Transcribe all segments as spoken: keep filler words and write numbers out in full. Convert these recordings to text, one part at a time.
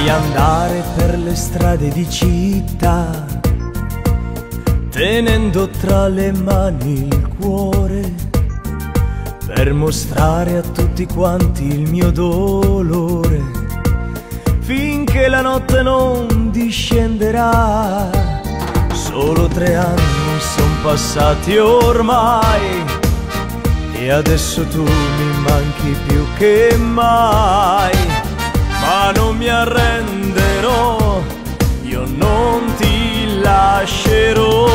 Vorrei andare per le strade di città, tenendo tra le mani il cuore, per mostrare a tutti quanti il mio dolore, finché la notte non discenderà. Solo tre anni son passati ormai e adesso tu mi manchi più che mai. Ma non mi arrenderò, io non ti lascerò.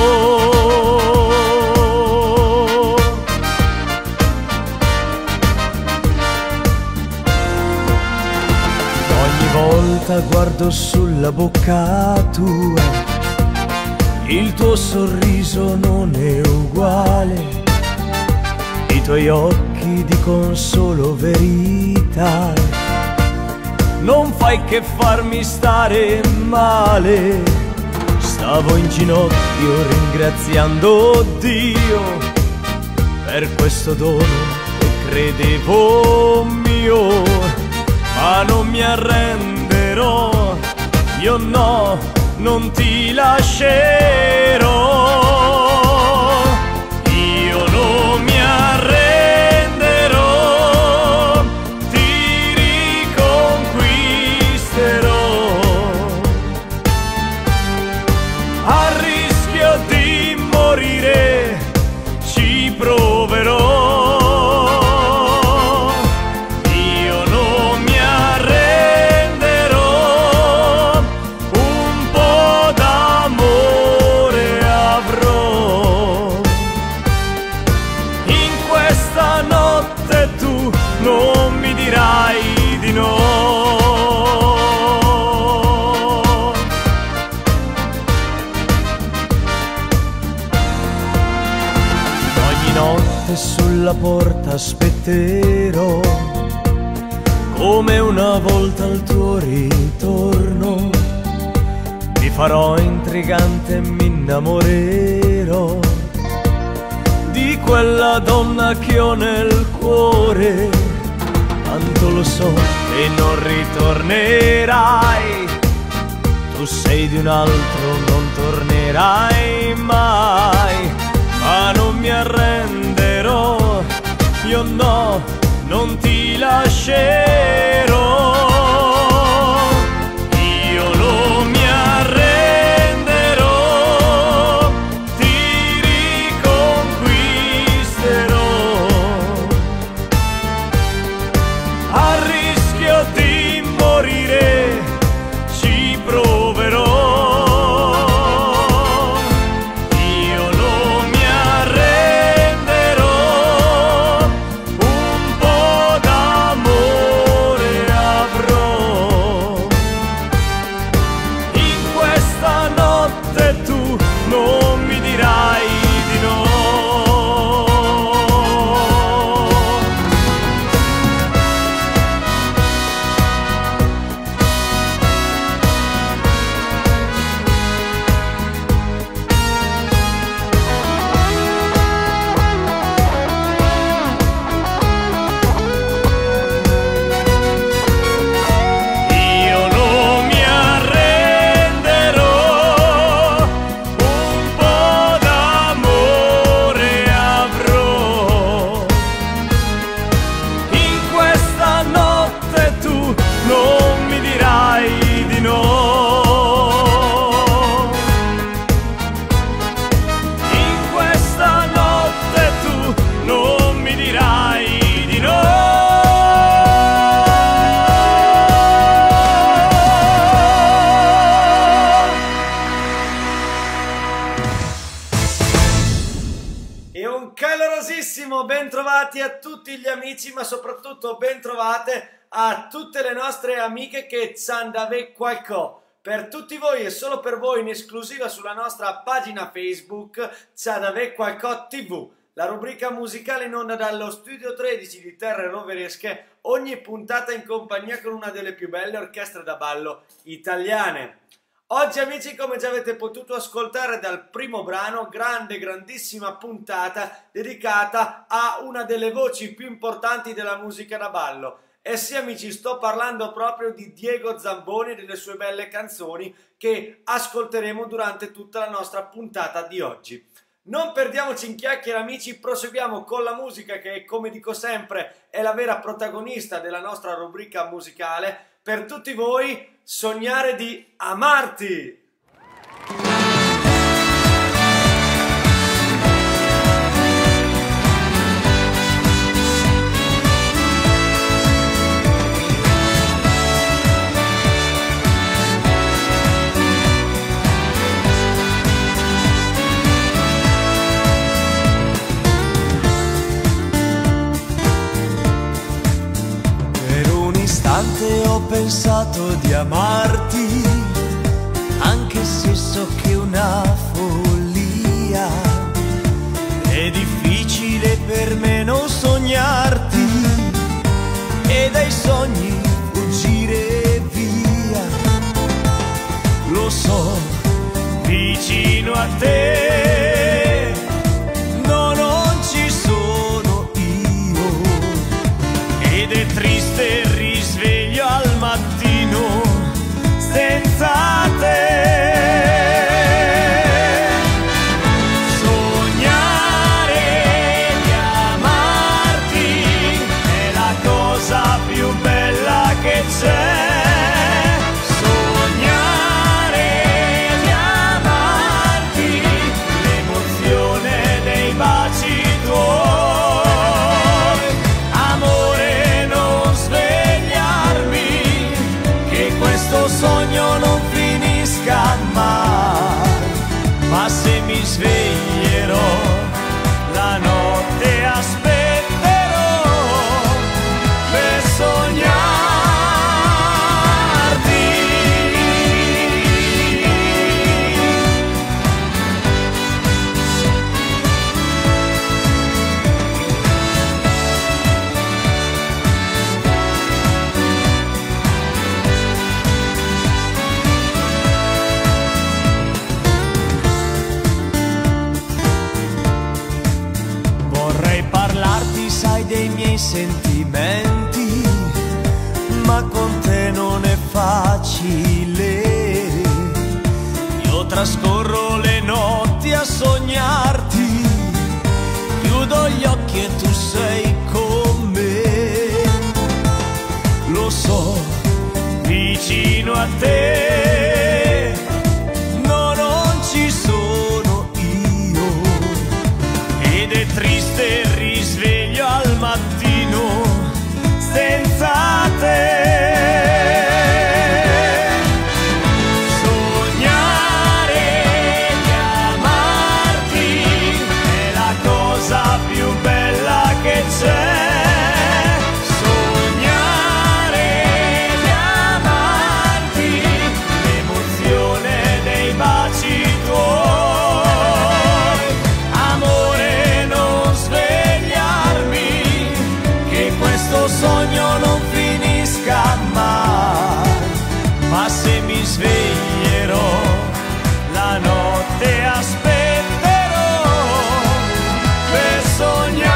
Ogni volta guardo sulla bocca tua, il tuo sorriso non è uguale, i tuoi occhi dicono solo verità. Non fai che farmi stare male, stavo in ginocchio ringraziando Dio per questo dono che credevo mio. Ma non mi arrenderò, io no, non ti lascerò. Io non mi arrenderò, ti riconquisterò. A rischio di morire ci proverò. Non mi dirai di no. Ogni notte sulla porta aspetterò, come una volta al tuo ritorno. Mi farò intrigante e mi innamorerò di quella donna che ho nel cuore. Tanto lo so e non ritornerai, tu sei di un altro, non tornerai mai. Ma non mi arrenderò, io no, non ti lascerò. Io non mi arrenderò, ti riconquisterò. A rischio di morire ci proverò. Io non mi arrenderò, un po' d'amore avrò. In questa notte tu non mi dirai di no. Bentrovati a tutti gli amici, ma soprattutto bentrovate a tutte le nostre amiche che c'han da ve qualcosa. Per tutti voi e solo per voi in esclusiva sulla nostra pagina Facebook c'ha da ve qualcosa tivù, la rubrica musicale in onda dallo studio tredici di Terre Roveresche, ogni puntata in compagnia con una delle più belle orchestre da ballo italiane. Oggi amici, come già avete potuto ascoltare dal primo brano, grande grandissima puntata dedicata a una delle voci più importanti della musica da ballo. E sì amici, sto parlando proprio di Diego Zamboni e delle sue belle canzoni che ascolteremo durante tutta la nostra puntata di oggi. Non perdiamoci in chiacchiere amici, proseguiamo con la musica che, come dico sempre, è la vera protagonista della nostra rubrica musicale. Per tutti voi, Sognare di amarti! Ho pensato di amarti, anche se so che è una follia. È difficile per me non sognarti e dai sogni fuggire via. Lo so, vicino a te, no, non ci sono io, ed è triste risveglio al mattino senza te. Sognare di amarti è la cosa più bella che c'è. Sognare di amarti, l'emozione dei baci tuoi. Questo sogno non finisca mai, ma se mi sveglierò la notte aspetterò per sognarti. Sai dei miei sentimenti, ma con te non è facile. Io trascorro le notti a sognarti, chiudo gli occhi e tu sei con me. Lo so, vicino a te, no, non ci sono io, ed è triste risveglio al mattino senza te. Sognare di amarti è la cosa più bella che c'è. Sognare di amarti, l'emozione dei baci tuoi. Amore, non svegliarmi, che questo sogno non finisca mai, ma se mi sveglierò la notte aspetterò per sognarti.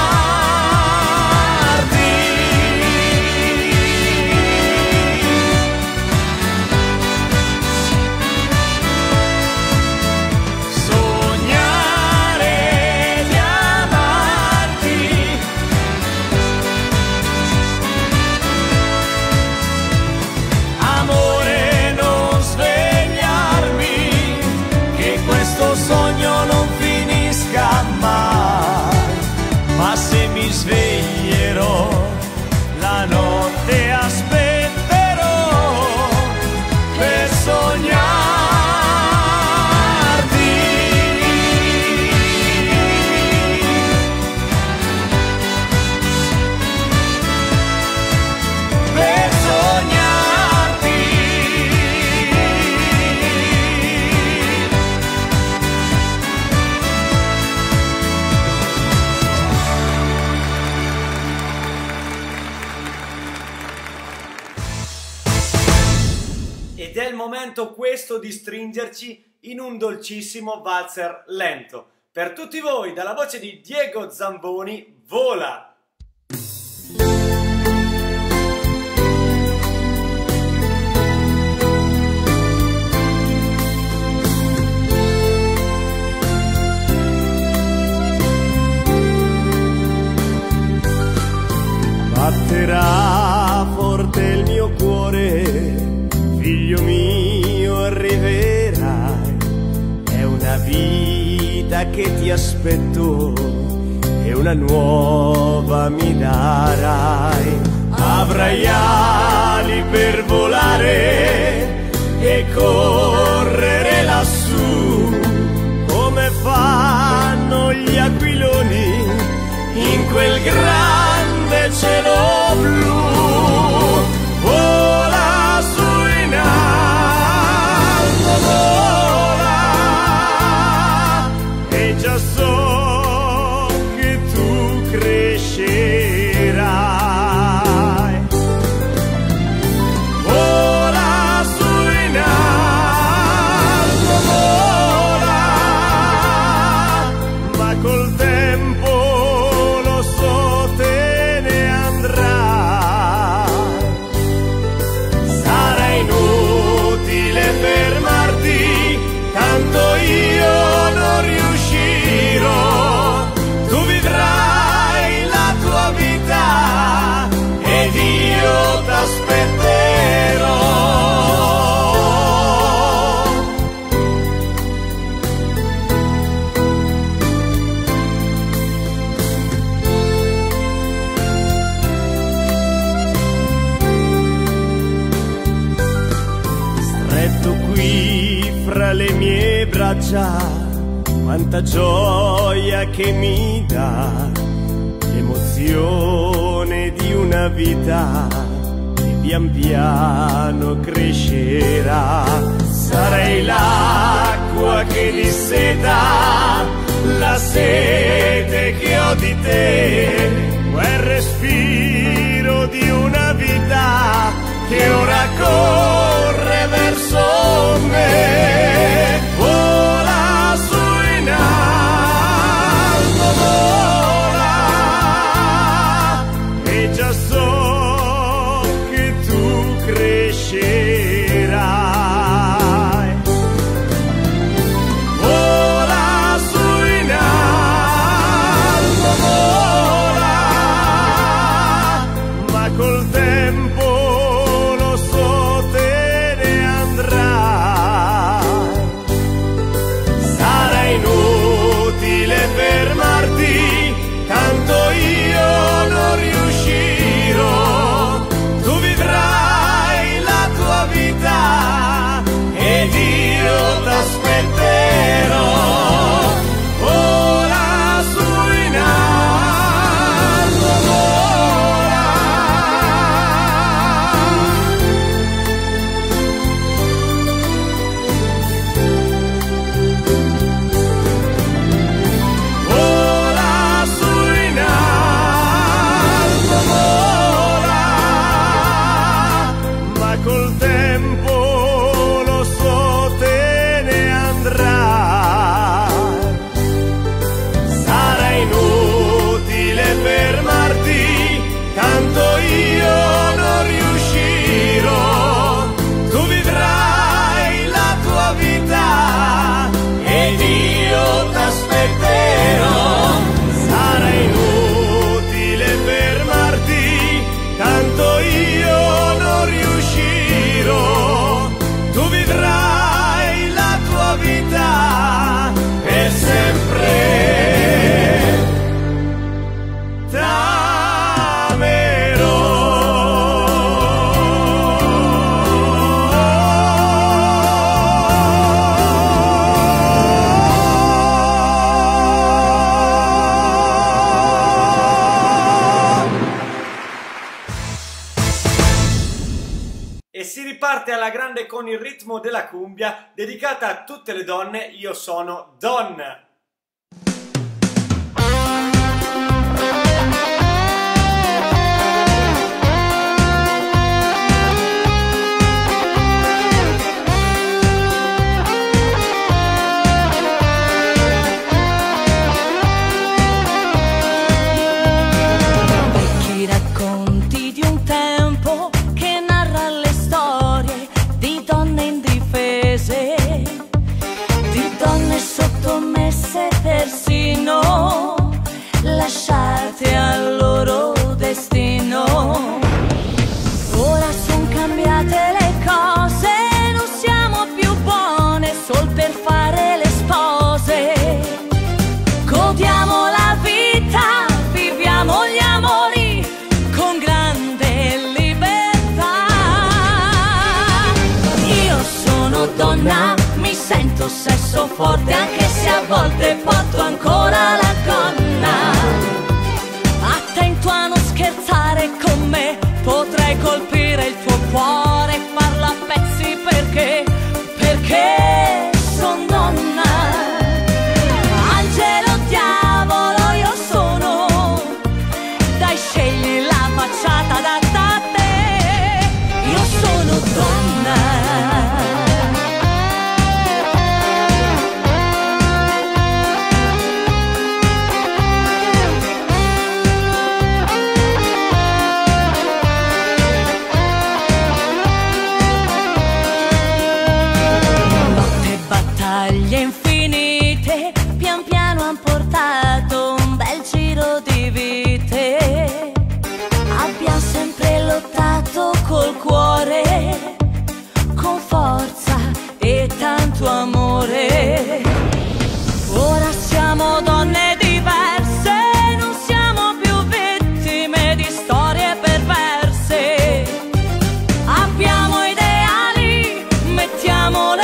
Sognare di amarti, amore, non svegliarmi, che questo sogno non finisca mai, ma se mi sveglierò la notte aspetterò per sognarti. Per sognarti. Ed è il momento questo di stringerci in un dolcissimo valzer lento. Per tutti voi, dalla voce di Diego Zamboni, Vola! batterà forte il mio cuore, figlio mio arriverai, è una vita che ti aspetto e una nuova mi darai. Avrai ali per volare e correre lassù come fanno gli aquiloni in quel grande cielo blu. Vola su in alto, vola, e già so che tu crescerai. Vola su in alto, vola, ma col tempo lo so te ne andrai. Sarà inutile fermarti, tanto io non riuscirò. Tu vivrai la tua vita ed io t'aspetterò. Stretto qui fra le mie braccia, quanta gioia che mi dà, l'emozione di una vita che pian piano crescerà. Sarei l'acqua che disseta la sete che ho di te, quel respiro di una vita che ora corre verso me. Vola su in alto, vola, e già so che tu crescerai. Vola su in alto, vola, ma col tempo lo so te ne andrai. Sarà inutile fermarti, tanto io non riuscirò. Tu vivrai la tua vita ed io t'aspetterò. Vola su in alto, vola. Vola su in alto, vola, ma col tempo lo so te ne andrai. Sarà inutile fermarti, tanto io non riuscirò. Tu vivrai la tua vita ed io t'aspetterò. Sarà inutile fermarti, tanto io non riuscirò. Tu vivrai la tua vita per sempre. E si riparte alla grande con il ritmo della cumbia, dedicata a tutte le donne. Io sono donna. Vecchi racconti di un tempo che narra le storie di donne indifese, di donne sottomesse forte anche se a volte porto ancora la gonna. Attento a non scherzare con me, potrei colpire il tuo cuore e farlo a pezzi perché, perché son donna. Angelo, diavolo, io sono, dai scegli la facciata adatta a te, io sono donna. Infinite, pian piano han portato un bel giro di vite. Abbiamo sempre lottato col cuore, con forza e tanto amore. Ora siamo donne diverse, non siamo più vittime di storie perverse. Abbiamo ideali, mettiamo le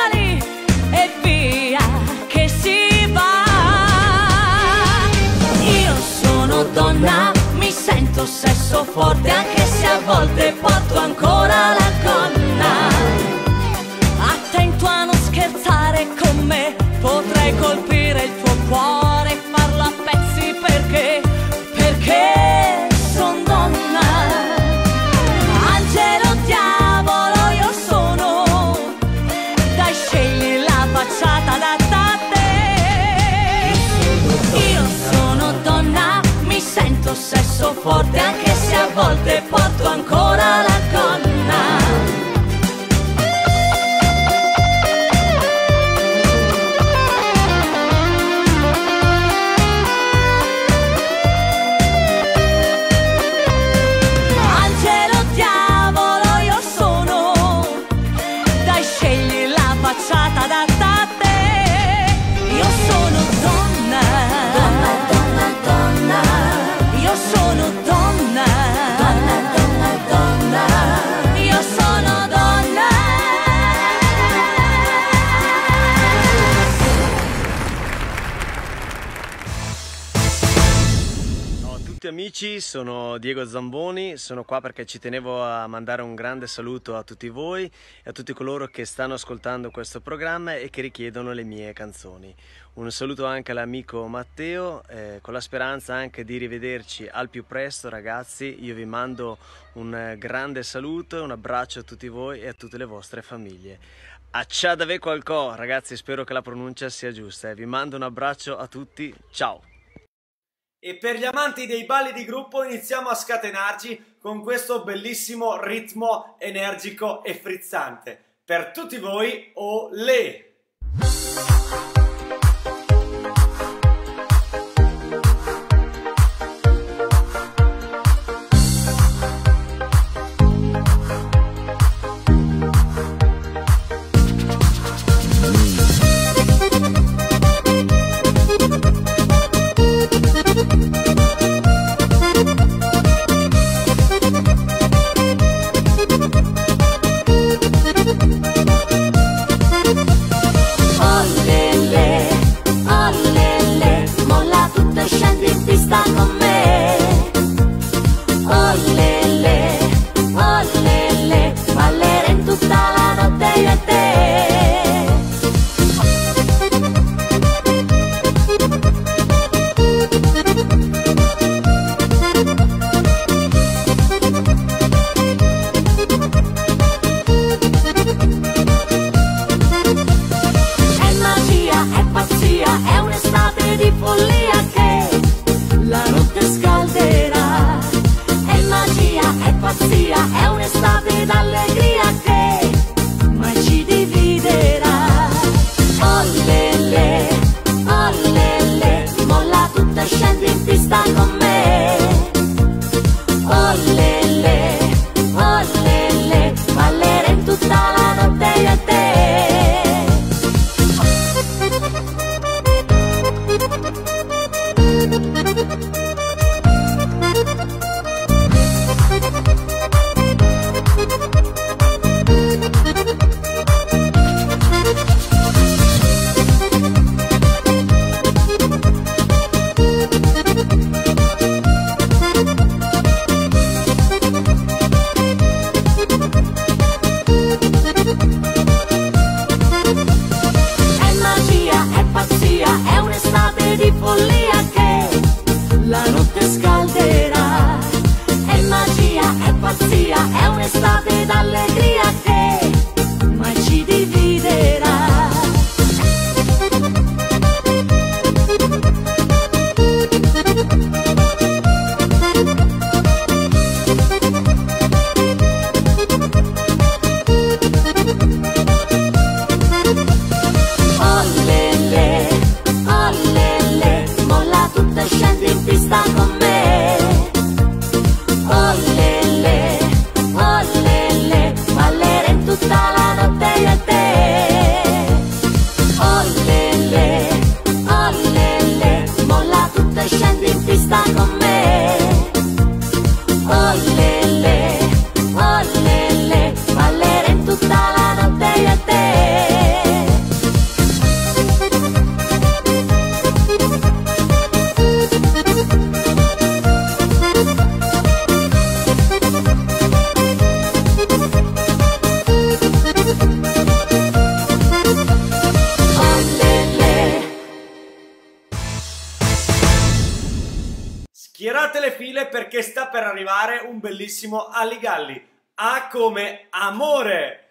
donna, mi sento sesso forte anche se a volte porto ancora la gonna. Attento a non scherzare con me, potrei colpire il tuo cuore e farlo a pezzi perché, perché son donna. Angelo, diavolo, io sono, dai scegli la facciata adatta a te. Io sono donna, mi sento sesso forte anche se a volte porto ancora la gonna. Angelo, diavolo, io sono, dai scegli la facciata adatta a te, io sono donna. Donna, donna, donna, io sono donna. Donna, donna, donna, io sono donna. Ciao a tutti amici, sono Diego Zamboni, sono qua perché ci tenevo a mandare un grande saluto a tutti voi e a tutti coloro che stanno ascoltando questo programma e che richiedono le mie canzoni. Un saluto anche all'amico Matteo, eh, con la speranza anche di rivederci al più presto ragazzi. Io vi mando un grande saluto e un abbraccio a tutti voi e a tutte le vostre famiglie. Accia da ve qualco ragazzi, spero che la pronuncia sia giusta, eh. Vi mando un abbraccio a tutti, ciao! E per gli amanti dei balli di gruppo iniziamo a scatenarci con questo bellissimo ritmo energico e frizzante. Per tutti voi, olè! notte scalderà. È magia, è pazzia, è un'estate d'allegria che mai ci dividerà. Con me, oh lele, oh lele, balleremo tutta la notte io e te. Oh lele, oh lele, molla tutto e scendi in pista con me. Oh lele, oh lele, balleremo tutta la notte io e te. Schierate le file perché sta per arrivare un bellissimo Alligalli. A come amore!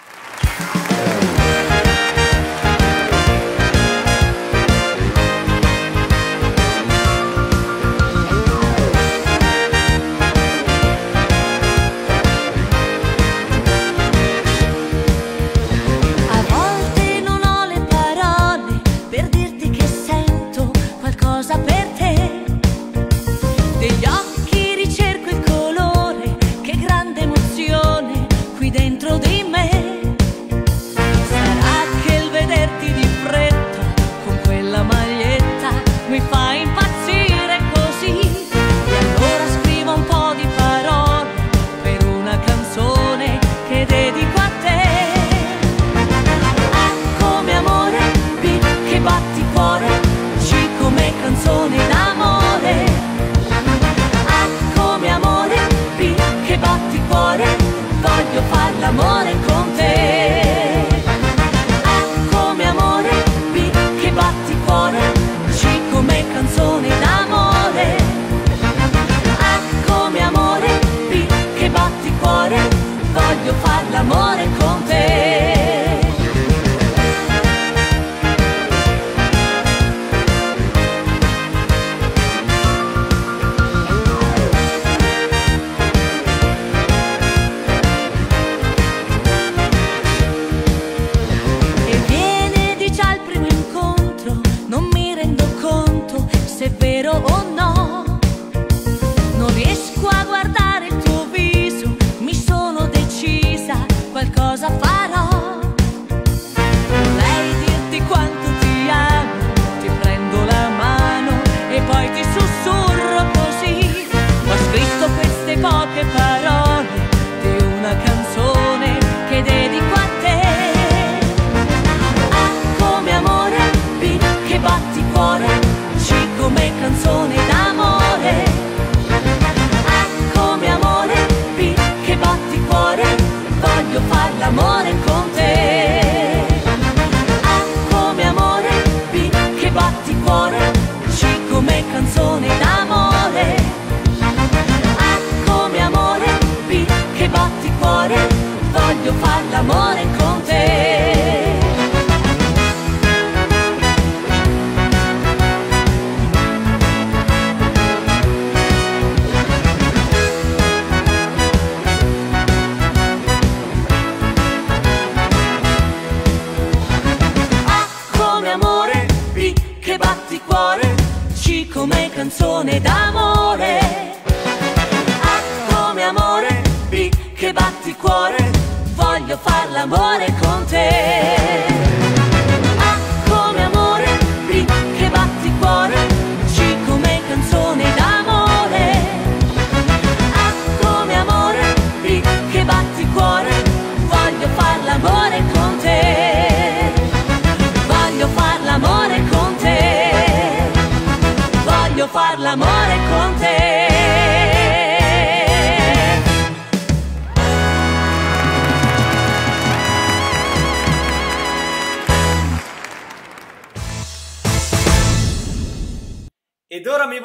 A volte non ho le parole per dirti che sento qualcosa per te. Degli occhi ricerco il colore, che grande emozione qui dentro di me. Sarà che il vederti di fretta con quella maglietta mi fa impazzire così. E allora scrivo un po' di parole per una canzone che dedico a te. A come amore, B che batti cuore, C come canzone d'amore. Che batti cuore, voglio far l'amore con te. A come amore, B che batti cuore, C come canzone d'amore. A come amore, B che batti cuore, voglio far l'amore con te. Se è vero o no, non riesco a guardare il tuo viso, mi sono decisa, qualcosa farò. Vorrei dirti quanto ti amo, ti prendo la mano e poi ti sussurro così. Ho scritto queste poche parole di una canzone che dedico a te. A come amore, B che batti cuore, come canzone d'amore. A come amore, B che batti cuore, voglio far l'amore con te. A come amore, B che batti cuore, C come canzone d'amore. A come amore, B che batti cuore, voglio far l'amore con te. Che batti cuore, C come canzone d'amore. A come amore, B che batti cuore, voglio far l'amore con te. A come amore, B che batti cuore, C come canzone d'amore. A come amore, B che batti cuore, voglio far l'amore con te. Voglio far l'amore con te. Voglio far l'amore con te.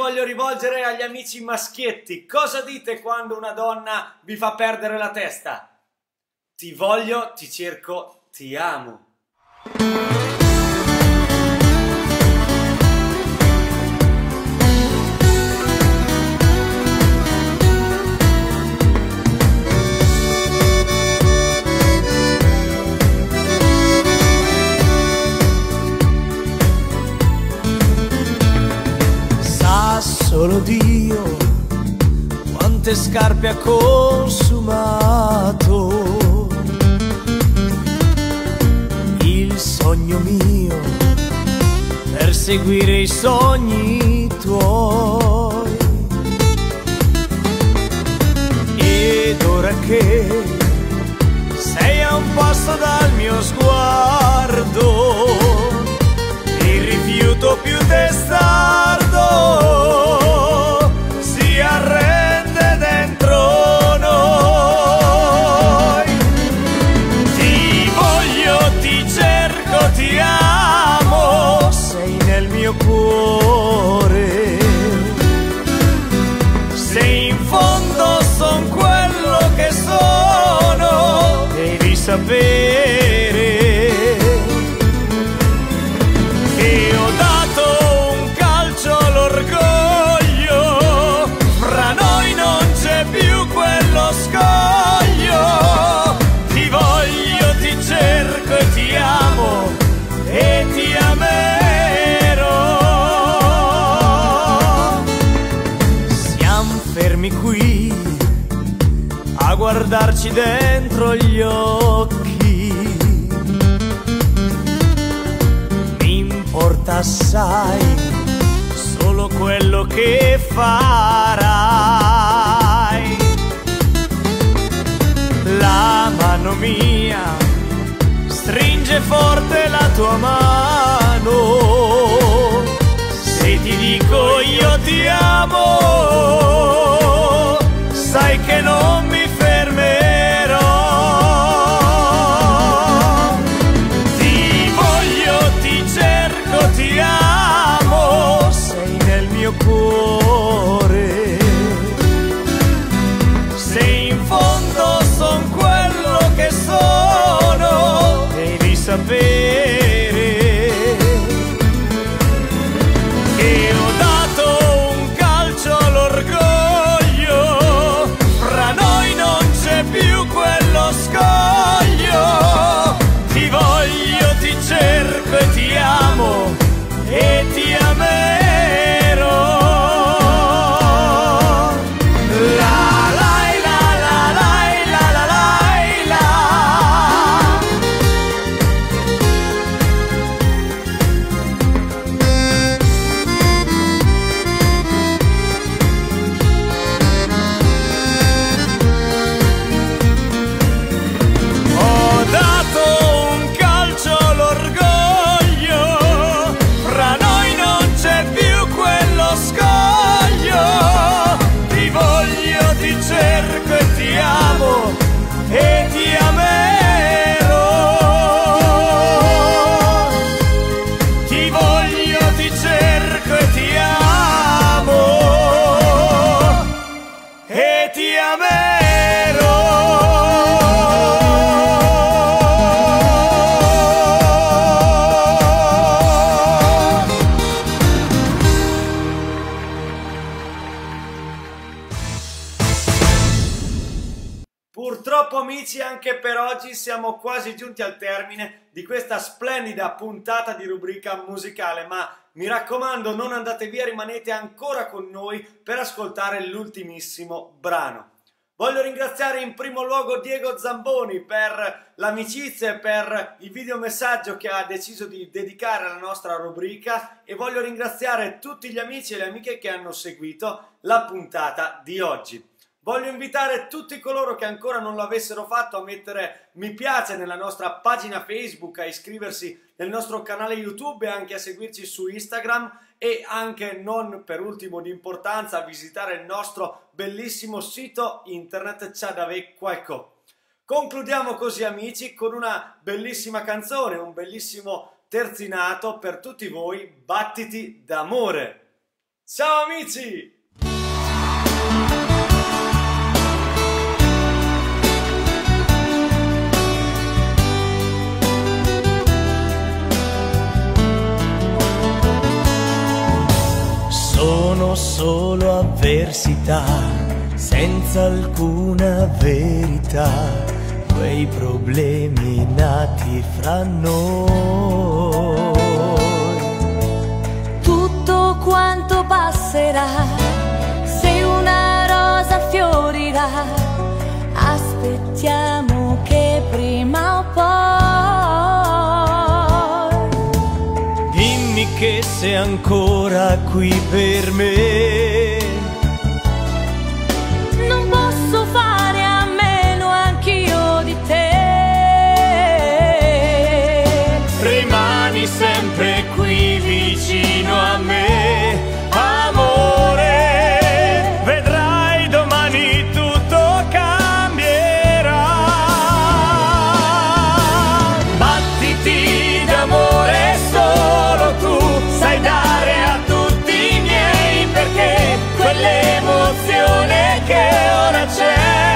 voglio rivolgere agli amici maschietti. Cosa dite quando una donna vi fa perdere la testa? Ti voglio, ti cerco, ti amo. Solo Dio quante scarpe ha consumato, il sogno mio per seguire i sogni tuoi. Ed ora che sei a un passo dal mio sguardo, il rifiuto più testardo arrende dentro noi. Ti voglio, ti cerco, ti amo, sei nel mio cuore. Se in fondo son quello che sono, devi sapere che ho dato un calcio all'orgoglio. Più quello scoglio, ti voglio, ti cerco e ti amo e ti amerò. Siamo fermi qui a guardarci dentro gli occhi, mi importa assai solo quello che farai. La mano mia stringe forte la tua mano, se ti dico io ti amo, sai che non mi fermerò. Ti voglio, ti cerco, ti amo, sei nel mio cuore. Se in fondo son quello che sono, devi sapere che ho dato un calcio all'orgoglio, fra noi non c'è più quello scoglio. Ti voglio, ti cerco e ti amo e ti amerò. E ti amerò. Ti voglio, ti cerco e ti amo e ti amerò. Purtroppo amici, anche per oggi siamo quasi giunti al termine di questa splendida puntata di rubrica musicale, ma mi raccomando non andate via, rimanete ancora con noi per ascoltare l'ultimissimo brano. Voglio ringraziare in primo luogo Diego Zamboni per l'amicizia e per il videomessaggio che ha deciso di dedicare alla nostra rubrica, e voglio ringraziare tutti gli amici e le amiche che hanno seguito la puntata di oggi. Voglio invitare tutti coloro che ancora non lo avessero fatto a mettere mi piace nella nostra pagina Facebook, a iscriversi nel nostro canale YouTube e anche a seguirci su Instagram, e anche, non per ultimo di importanza, a visitare il nostro bellissimo sito internet C'ha d'ave qualco. Concludiamo così amici con una bellissima canzone, un bellissimo terzinato per tutti voi, Battiti d'amore. Ciao amici! Sono solo avversità, senza alcuna verità, quei problemi nati fra noi. Tutto quanto passerà, se una rosa fiorirà, aspettiamo che prima o poi. Dimmi che sei ancora qui per me. Non posso fare a meno anch'io di te. Rimani sempre qui vicino a me, amore. Vedrai domani tutto cambierà. Battiti d'amore solo tu sai dare a tutti i miei, perché quell'emozione che ora c'è.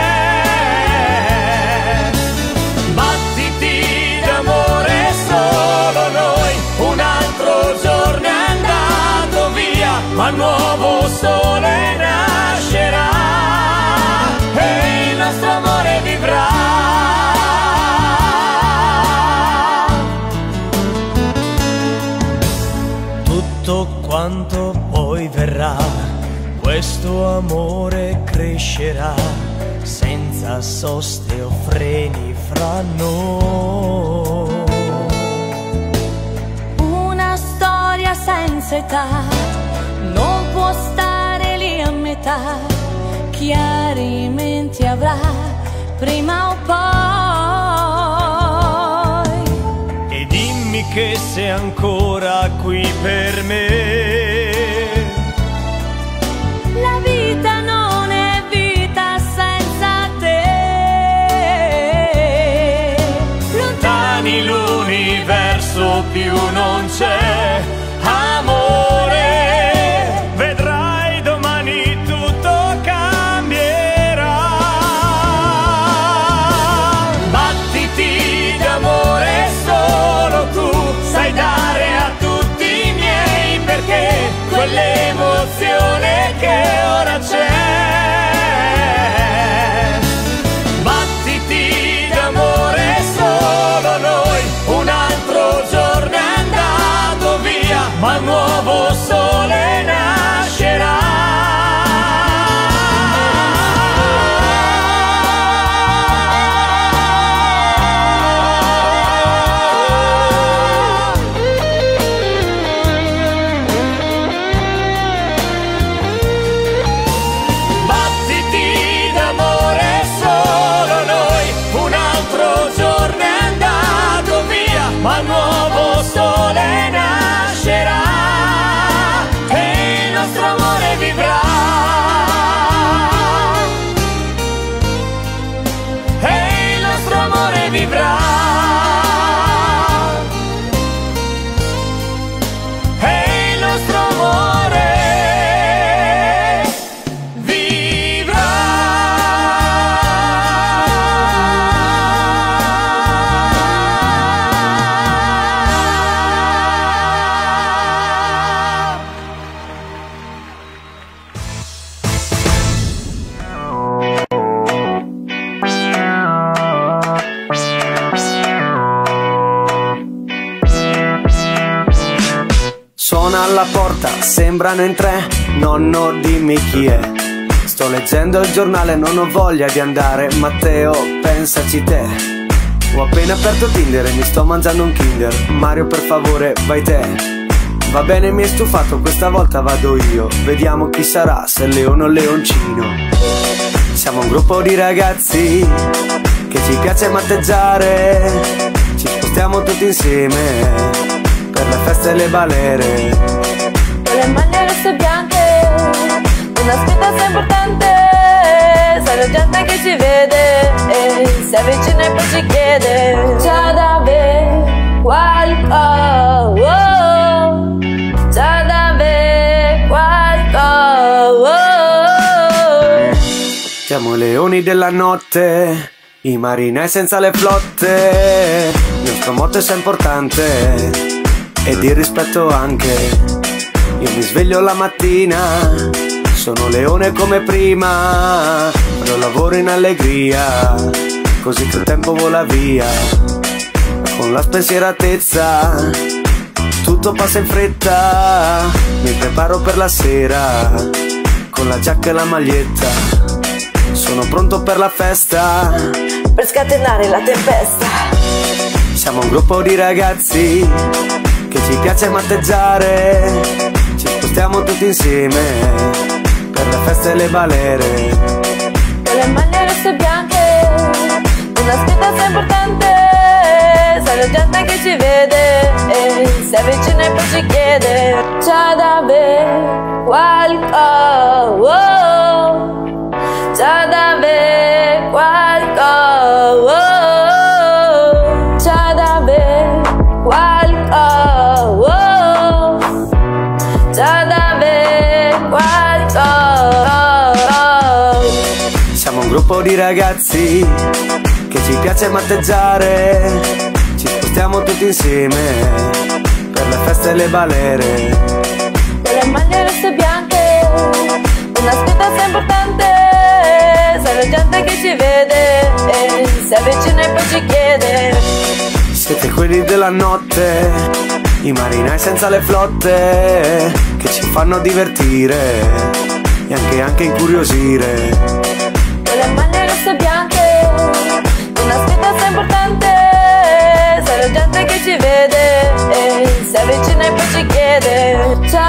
Battiti d'amore solo noi, un altro giorno è andato via, ma nuovo sole nascerà e il nostro amore vivrà. Tutto quanto poi verrà, questo amore crescerà, senza soste o freni fra noi. Una storia senza età non può stare lì a metà, chiarimenti avrà prima o poi. E dimmi che sei ancora qui per me. La vita non è vita senza te. Lontani l'universo più non c'è, amore. Vedrai domani tutto cambierà. Battiti d'amore solo tu sai dare a tutti i miei, perché quell'emozione che ora c'è. Battiti d'amore solo noi, un altro giorno è andato via, ma un nuovo sole nascerà. Battiti d'amore solo noi, un altro giorno è andato via, ma un nuovo sole nascerà e il nostro amore vivrà. E il nostro amore vivrà. E il nostro amore Suona alla porta, sembrano in tre, nonno dimmi chi è. Sto leggendo il giornale, non ho voglia di andare, Matteo, pensaci te. Ho appena aperto Tinder e mi sto mangiando un Kinder, Mario per favore vai te. Va bene mi è stufato, questa volta vado io, vediamo chi sarà, se leone o leoncino. Siamo un gruppo di ragazzi che ci piace matteggiare, ci spostiamo tutti insieme per le feste e le balere. Con le maglie rosse e bianche, una sfida è importante. Sai la gente che ci vede e si avvicina e poi ci chiede: c'è da bere qualcosa, c'è da bere qualcosa. Siamo leoni della notte, i marinai senza le flotte. Il nostro motto è sempre importante ed il rispetto anche. Io mi sveglio la mattina, sono leone come prima, però lavoro in allegria, così che il tempo vola via. Con la spensieratezza tutto passa in fretta, mi preparo per la sera, con la giacca e la maglietta, sono pronto per la festa, per scatenare la tempesta. Siamo un gruppo di ragazzi che ci piace matteggiare, ci spostiamo tutti insieme per le feste e le balere. Con le maglie rosse e bianche, una scritta sempre importante, sai la gente che ci vede e si avvicina e poi ci chiede: c'è da bere qualcosa, c'è da bere qualcosa, c'è da bere qualcosa, c'è da bere qualcosa. Siamo un gruppo di ragazzi che ci piace matteggiare, ci spostiamo tutti insieme per le feste e le balere. Con le maglie rosse e bianche, una scritta sempre importante, sai la gente che ci vede e si avvicina e poi ci chiede: siete quelli della notte, i marinai senza le flotte, che ci fanno divertire e anche, anche incuriosire. Con le maglie rosse e bianche, una scritta sempre importante, sai la gente che ci vede e si avvicina e poi ci chiede: c'è